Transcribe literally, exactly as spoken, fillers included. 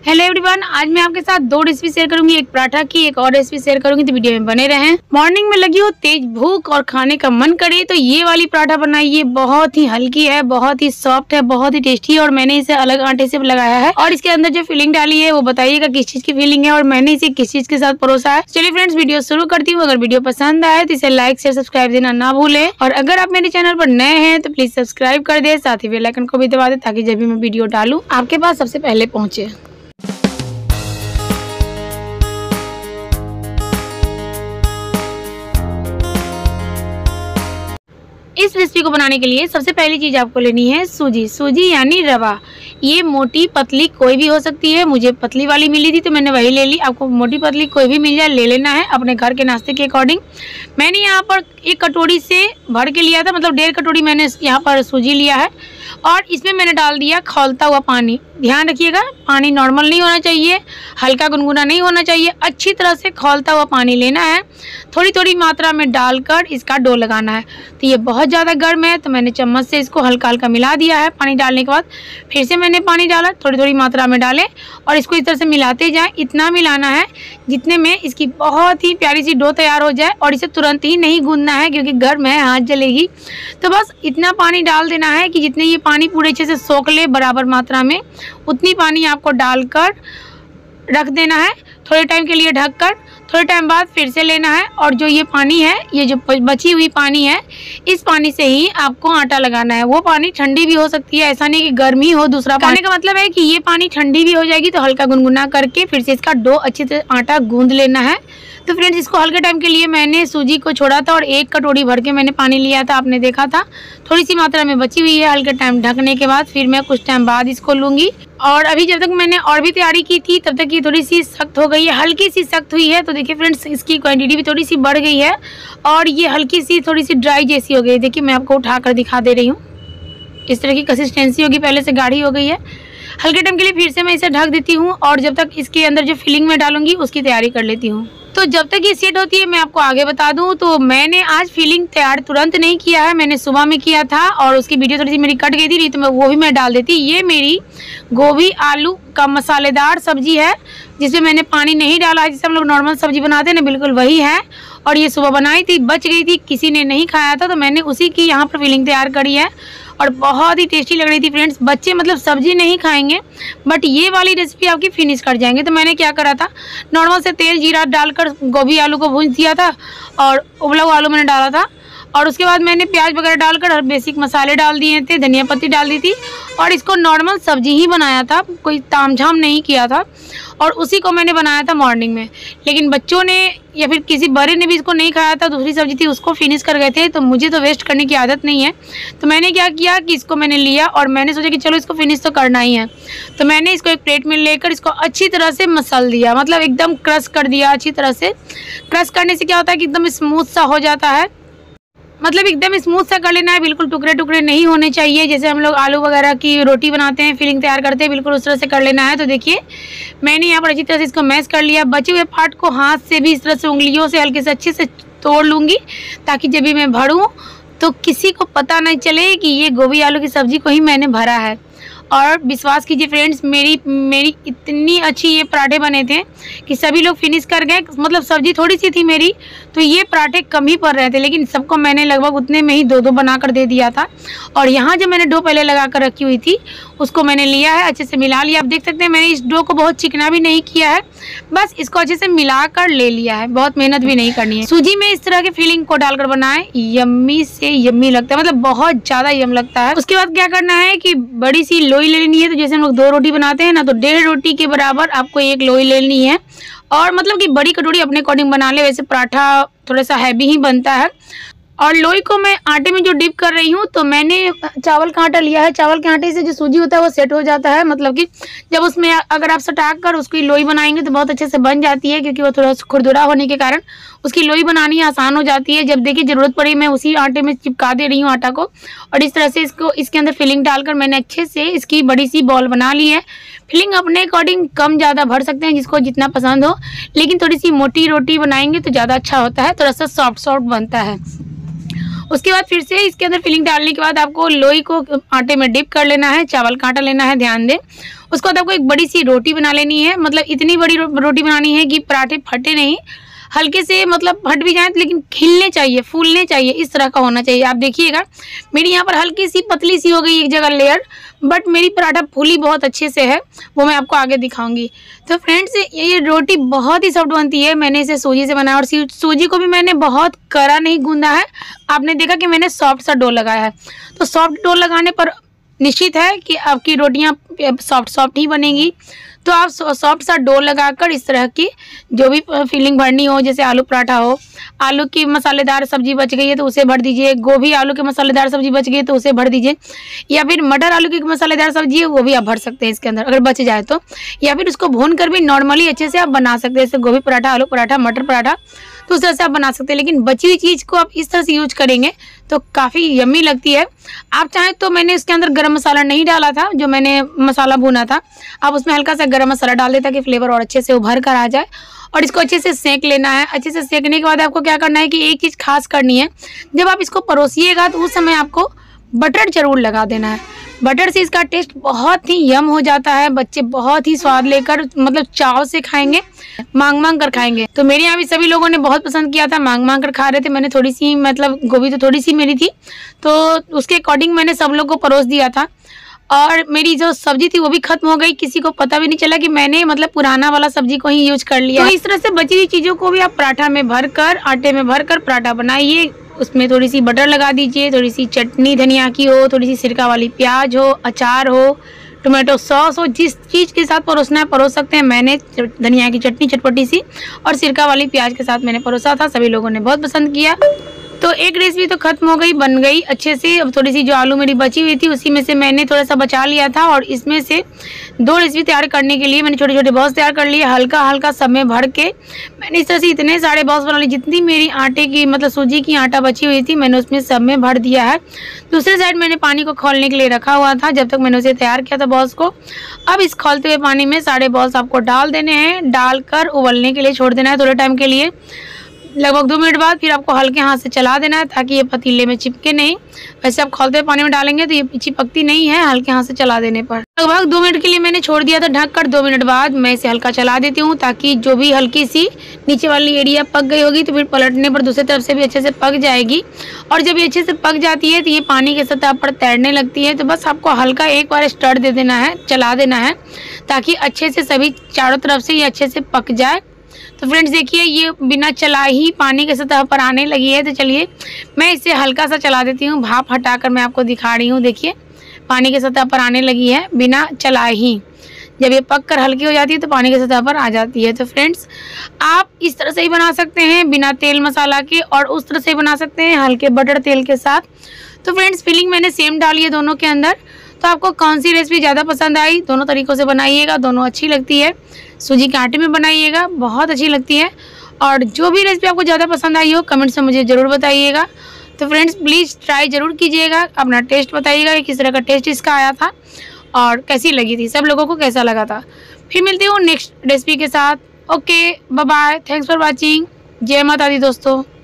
Hello everyone, आज मैं आपके साथ दो रेसिपी शेयर करूंगी। एक पराठा की, एक और रेसिपी शेयर करूंगी, तो वीडियो में बने रहें। मॉर्निंग में लगी हो तेज भूख और खाने का मन करे तो ये वाली पराठा बनाइए। बहुत ही हल्की है, बहुत ही सॉफ्ट है, बहुत ही टेस्टी है और मैंने इसे अलग आटे से लगाया है। और इसके अंदर जो फिलिंग डाली है वो बताइएगा किस चीज की फिलिंग है और मैंने इसे किस चीज के साथ परोसा है। चलिए फ्रेंड्स, वीडियो शुरू करती हूँ। अगर वीडियो पसंद आए तो इसे लाइक शेयर सब्सक्राइब देना ना भूले और अगर आप मेरे चैनल पर नए हैं तो प्लीज सब्सक्राइब कर दे, साथ ही बेल आइकन को भी दबा दे ताकि जब भी मैं वीडियो डालूं आपके पास सबसे पहले पहुंचे। इस रेसिपी को बनाने के लिए सबसे पहली चीज आपको लेनी है सूजी। सूजी यानी रवा। ये मोटी पतली कोई भी हो सकती है। मुझे पतली वाली मिली थी तो मैंने वही ले ली। आपको मोटी पतली कोई भी मिल जाए ले लेना है अपने घर के नाश्ते के अकॉर्डिंग। मैंने यहाँ पर एक कटोरी से भर के लिया था, मतलब डेढ़ कटोरी मैंने यहाँ पर सूजी लिया है और इसमें मैंने डाल दिया खौलता हुआ पानी। ध्यान रखिएगा, पानी नॉर्मल नहीं होना चाहिए, हल्का गुनगुना नहीं होना चाहिए, अच्छी तरह से खौलता हुआ पानी लेना है। थोड़ी थोड़ी मात्रा में डालकर इसका डो लगाना है। तो ये बहुत ज़्यादा गर्म है तो मैंने चम्मच से इसको हल्का हल्का मिला दिया है। पानी डालने के बाद फिर से मैंने पानी डाला, थोड़ी थोड़ी मात्रा में डालें और इसको इस तरह से मिलाते जाएं। इतना मिलाना है जितने में इसकी बहुत ही प्यारी सी डो तैयार हो जाए और इसे तुरंत ही नहीं गूंदना है क्योंकि गर्म है, हाथ जलेगी। तो बस इतना पानी डाल देना है कि जितने ये पानी पूरे अच्छे से सोख ले बराबर मात्रा में, उतनी पानी आपको डालकर रख देना है थोड़े टाइम के लिए ढककर। थोड़े टाइम बाद फिर से लेना है और जो ये पानी है, ये जो बची हुई पानी है, इस पानी से ही आपको आटा लगाना है। वो पानी ठंडी भी हो सकती है, ऐसा नहीं कि गर्मी हो। दूसरा पानी का मतलब है कि ये पानी ठंडी भी हो जाएगी तो हल्का गुनगुना करके फिर से इसका डो अच्छी तरह आटा गूंद लेना है। तो फ्रेंड्स, इसको हल्के टाइम के लिए मैंने सूजी को छोड़ा था और एक कटोरी भर के मैंने पानी लिया था, आपने देखा था। थोड़ी सी मात्रा में बची हुई है। हल्के टाइम ढकने के बाद फिर मैं कुछ टाइम बाद इसको लूँगी। और अभी जब तक मैंने और भी तैयारी की थी तब तक ये थोड़ी सी सख्त हो गई है, हल्की सी सख्त हुई है। तो देखिए फ्रेंड्स, इसकी क्वांटिटी भी थोड़ी सी बढ़ गई है और ये हल्की सी थोड़ी सी ड्राई जैसी हो गई। देखिए मैं आपको उठा कर दिखा दे रही हूँ। इस तरह की कंसिस्टेंसी होगी, पहले से गाढ़ी हो गई है। हल्के टाइम के लिए फिर से मैं इसे ढक देती हूँ और जब तक इसके अंदर जो फिलिंग में डालूंगी उसकी तैयारी कर लेती हूँ। तो जब तक ये सेट होती है मैं आपको आगे बता दूं तो मैंने आज फिलिंग तैयार तुरंत नहीं किया है, मैंने सुबह में किया था और उसकी वीडियो थोड़ी सी मेरी कट गई थी, नहीं तो मैं वो भी मैं डाल देती। ये मेरी गोभी आलू का मसालेदार सब्जी है जिसमें मैंने पानी नहीं डाला है, जिससे हम लोग नॉर्मल सब्जी बनाते हैं ना, बिल्कुल वही है। और ये सुबह बनाई थी, बच गई थी, किसी ने नहीं खाया था तो मैंने उसी की यहाँ पर फिलिंग तैयार करी है और बहुत ही टेस्टी लग रही थी फ्रेंड्स। बच्चे मतलब सब्जी नहीं खाएंगे बट ये वाली रेसिपी आपकी फिनिश कर जाएंगे। तो मैंने क्या करा था, नॉर्मल से तेल जीरा डालकर गोभी आलू को भून दिया था और उबला हुआ आलू मैंने डाला था और उसके बाद मैंने प्याज वगैरह डालकर बेसिक मसाले डाल दिए थे, धनिया पत्ती डाल दी थी और इसको नॉर्मल सब्जी ही बनाया था, कोई तामझाम नहीं किया था। और उसी को मैंने बनाया था मॉर्निंग में, लेकिन बच्चों ने या फिर किसी बड़े ने भी इसको नहीं खाया था। दूसरी सब्जी थी उसको फिनिश कर गए थे, तो मुझे तो वेस्ट करने की आदत नहीं है। तो मैंने क्या किया कि इसको मैंने लिया और मैंने सोचा कि चलो इसको फिनिश तो करना ही है। तो मैंने इसको एक प्लेट में लेकर इसको अच्छी तरह से मसल दिया, मतलब एकदम क्रश कर दिया। अच्छी तरह से क्रश करने से क्या होता है कि एकदम स्मूथ सा हो जाता है, मतलब एकदम स्मूथ सा कर लेना है, बिल्कुल टुकड़े टुकड़े नहीं होने चाहिए। जैसे हम लोग आलू वगैरह की रोटी बनाते हैं, फिलिंग तैयार करते हैं, बिल्कुल उस तरह से कर लेना है। तो देखिए मैंने यहाँ पर अच्छी तरह से इसको मैश कर लिया। बचे हुए पार्ट को हाथ से भी इस तरह से उंगलियों से हल्के से अच्छे से तोड़ लूँगी ताकि जब भी मैं भरूँ तो किसी को पता नहीं चले कि ये गोभी आलू की सब्ज़ी को ही मैंने भरा है। और विश्वास कीजिए फ्रेंड्स, मेरी मेरी इतनी अच्छी ये पराठे बने थे कि सभी लोग फिनिश कर गए। मतलब सब्जी थोड़ी सी थी मेरी तो ये पराठे कम ही पड़ रहे थे, लेकिन सबको मैंने लगभग उतने में ही दो दो बना कर दे दिया था। और यहाँ जो मैंने डो पहले लगा कर रखी हुई थी उसको मैंने लिया है, अच्छे से मिला लिया। आप देख सकते हैं मैंने इस डो को बहुत चिकना भी नहीं किया है, बस इसको अच्छे से मिला कर ले लिया है, बहुत मेहनत भी नहीं करनी है। सूजी में इस तरह के फिलिंग को डालकर बनाएं, यम्मी से यम्मी लगता है, मतलब बहुत ज़्यादा यम लगता है। उसके बाद क्या करना है कि बड़ी सी लोई ले लेनी है। तो जैसे हम लोग दो रोटी बनाते हैं ना, तो डेढ़ रोटी के बराबर आपको एक लोई लेनी है और मतलब कि बड़ी कटोरी अपने अकॉर्डिंग बना ले। वैसे पराठा थोड़ा सा हैवी ही बनता है। और लोई को मैं आटे में जो डिप कर रही हूँ तो मैंने चावल का आटा लिया है। चावल के आटे से जो सूजी होता है वो सेट हो जाता है, मतलब कि जब उसमें अगर आप सटा कर उसकी लोई बनाएंगे तो बहुत अच्छे से बन जाती है, क्योंकि वो थोड़ा खुरदुरा होने के कारण उसकी लोई बनानी आसान हो जाती है। जब देखिए ज़रूरत पड़ी मैं उसी आटे में चिपका दे रही हूँ आटा को और इस तरह से इसको इसके अंदर फिलिंग डालकर मैंने अच्छे से इसकी बड़ी सी बॉल बना ली है। फिलिंग अपने अकॉर्डिंग कम ज़्यादा भर सकते हैं, जिसको जितना पसंद हो, लेकिन थोड़ी सी मोटी रोटी बनाएंगे तो ज़्यादा अच्छा होता है, थोड़ा सा सॉफ्ट सॉफ्ट बनता है। उसके बाद फिर से इसके अंदर फिलिंग डालने के बाद आपको लोई को आटे में डिप कर लेना है, चावल का आटा लेना है, ध्यान दें। उसके बाद आपको एक बड़ी सी रोटी बना लेनी है, मतलब इतनी बड़ी रोटी बनानी है कि पराठे फटे नहीं, हल्के से मतलब फट भी जाए लेकिन खिलने चाहिए, फूलने चाहिए, इस तरह का होना चाहिए। आप देखिएगा मेरी यहाँ पर हल्की सी पतली सी हो गई एक जगह लेयर, बट मेरी पराठा फूली बहुत अच्छे से है, वो मैं आपको आगे दिखाऊंगी। तो फ्रेंड्स ये रोटी बहुत ही सॉफ्ट बनती है। मैंने इसे सूजी से बनाया और सूजी को भी मैंने बहुत कड़ा नहीं गूंदा है, आपने देखा कि मैंने सॉफ्ट सा डो लगाया है। तो सॉफ्ट डो लगाने पर निश्चित है कि आपकी रोटियाँ सॉफ्ट सॉफ्ट ही बनेंगी। तो आप सॉफ्ट सा डो लगाकर इस तरह की जो भी फिलिंग भरनी हो, जैसे आलू पराठा हो, आलू की मसालेदार सब्जी बच गई है तो उसे भर दीजिए, गोभी आलू की मसालेदार सब्जी बच गई है तो उसे भर दीजिए, या फिर मटर आलू की मसालेदार सब्जी है वो भी आप भर सकते हैं इसके अंदर अगर बच जाए तो, या फिर उसको भून कर भी नॉर्मली अच्छे से आप बना सकते हैं, जैसे गोभी पराठा, आलू पराठा, मटर पराठा, तो उस तरह से आप बना सकते हैं। लेकिन बची हुई चीज़ को आप इस तरह से यूज करेंगे तो काफ़ी यम्मी लगती है। आप चाहें तो मैंने इसके अंदर गरम मसाला नहीं डाला था, जो मैंने मसाला भुना था, आप उसमें हल्का सा गरम मसाला डाल दें ताकि फ्लेवर और अच्छे से उभर कर आ जाए। और इसको अच्छे से सेक लेना है। अच्छे से सेकने के बाद आपको क्या करना है कि एक चीज़ खास करनी है, जब आप इसको परोसिएगा तो उस समय आपको बटर जरूर लगा देना है। बटर से इसका टेस्ट बहुत ही यम हो जाता है, बच्चे बहुत ही स्वाद लेकर मतलब चाव से खाएंगे, मांग मांग कर खाएंगे। तो मेरे यहाँ भी सभी लोगों ने बहुत पसंद किया था, मांग मांग कर खा रहे थे। मैंने थोड़ी सी मतलब गोभी तो थोड़ी सी मेरी थी, तो उसके अकॉर्डिंग मैंने सब लोग को परोस दिया था। और मेरी जो सब्जी थी वो भी खत्म हो गई, किसी को पता भी नहीं चला कि मैंने मतलब पुराना वाला सब्जी को ही यूज कर लिया। तो इस तरह से बची हुई चीज़ों को भी आप पराठा में भरकर, आटे में भरकर पराठा बनाइए। उसमें थोड़ी सी बटर लगा दीजिए, थोड़ी सी चटनी धनिया की हो, थोड़ी सी सिरका वाली प्याज हो, अचार हो, टोमेटो सॉस हो, जिस चीज़ के साथ परोसना है परोस सकते हैं। मैंने धनिया की चटनी चटपटी सी और सिरका वाली प्याज के साथ मैंने परोसा था, सभी लोगों ने बहुत पसंद किया। तो एक रेसिपी तो खत्म हो गई, बन गई अच्छे से। अब थोड़ी सी जो आलू मेरी बची हुई थी उसी में से मैंने थोड़ा सा बचा लिया था, और इसमें से दो रेसिपी तैयार करने के लिए मैंने छोटे छोटे बॉल्स तैयार कर लिए। हल्का हल्का सब में भर के मैंने इस तरह से इतने सारे बॉल्स बना लिए, जितनी मेरी आटे की मतलब सूजी की आटा बची हुई थी मैंने उसमें सब में भर दिया है। दूसरे साइड मैंने पानी को खौलने के लिए रखा हुआ था जब तक मैंने उसे तैयार किया था बॉल्स को। अब इस खौलते हुए पानी में सारे बॉल्स आपको डाल देने हैं, डालकर उबलने के लिए छोड़ देना है थोड़े टाइम के लिए, लगभग दो मिनट बाद फिर आपको हल्के हाथ से चला देना है ताकि ये पतीले में चिपके नहीं। वैसे आप खौलते पानी में डालेंगे तो ये चिपकती नहीं है, हल्के हाथ से चला देने पर। लगभग दो मिनट के लिए मैंने छोड़ दिया था ढक कर। दो मिनट बाद मैं इसे हल्का चला देती हूँ ताकि जो भी हल्की सी नीचे वाली एरिया पक गई होगी तो फिर पलटने पर दूसरी तरफ से भी अच्छे से पक जाएगी। और जब ये अच्छे से पक जाती है तो ये पानी के सतह पर तैरने लगती है, तो बस आपको हल्का एक बार स्टर दे देना है, चला देना है ताकि अच्छे से सभी चारों तरफ से ये अच्छे से पक जाए। तो फ्रेंड्स देखिए ये बिना चला ही पानी के सतह पर आने लगी है। तो चलिए मैं इसे हल्का सा चला देती हूँ, भाप हटाकर मैं आपको दिखा रही हूँ। देखिए पानी के सतह पर आने लगी है बिना चला ही। जब ये पक कर हल्की हो जाती है तो पानी के सतह पर आ जाती है। तो फ्रेंड्स आप इस तरह से ही बना सकते हैं बिना तेल मसाला के, और उस तरह से बना सकते हैं हल्के बटर तेल के साथ। तो फ्रेंड्स फिलिंग मैंने सेम डाली है दोनों के अंदर। तो आपको कौन सी रेसिपी ज़्यादा पसंद आई, दोनों तरीक़ों से बनाइएगा, दोनों अच्छी लगती है। सूजी के आटे में बनाइएगा, बहुत अच्छी लगती है। और जो भी रेसिपी आपको ज़्यादा पसंद आई हो कमेंट्स में मुझे ज़रूर बताइएगा। तो फ्रेंड्स प्लीज़ ट्राई ज़रूर कीजिएगा, अपना टेस्ट बताइएगा कि किस तरह का टेस्ट इसका आया था और कैसी लगी थी, सब लोगों को कैसा लगा था। फिर मिलती हूँ नेक्स्ट रेसिपी के साथ। Okay bye bye, thanks for watching. जय माता दी दोस्तों।